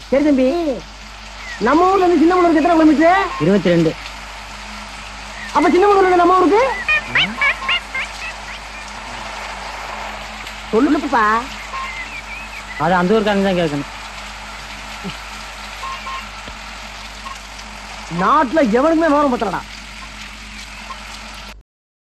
சரி தம்பி, நம்ம ஊர்ல இருந்து சின்னமனூருக்கு எத்தனை கிலோமீட்டர்? 22. அப்ப சின்னமனூர்ல நம்ம ஊருக்கு சொல்லுப்பா. அது அந்த ஊருக்காரங்க தான் கேட்கணும். நாட்டுல எவனுக்குமே விவரம் பத்தலடா.